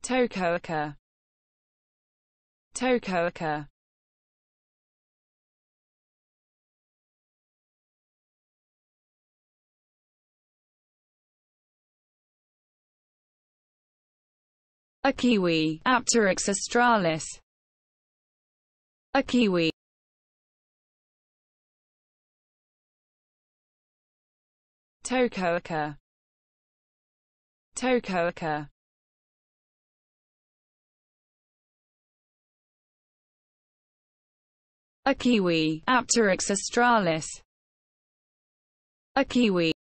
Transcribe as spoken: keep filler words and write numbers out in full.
Tokoeka, Tokoeka. A kiwi, Apteryx australis. A kiwi. Tokoeka, Tokoeka. A kiwi, Apteryx australis. A kiwi.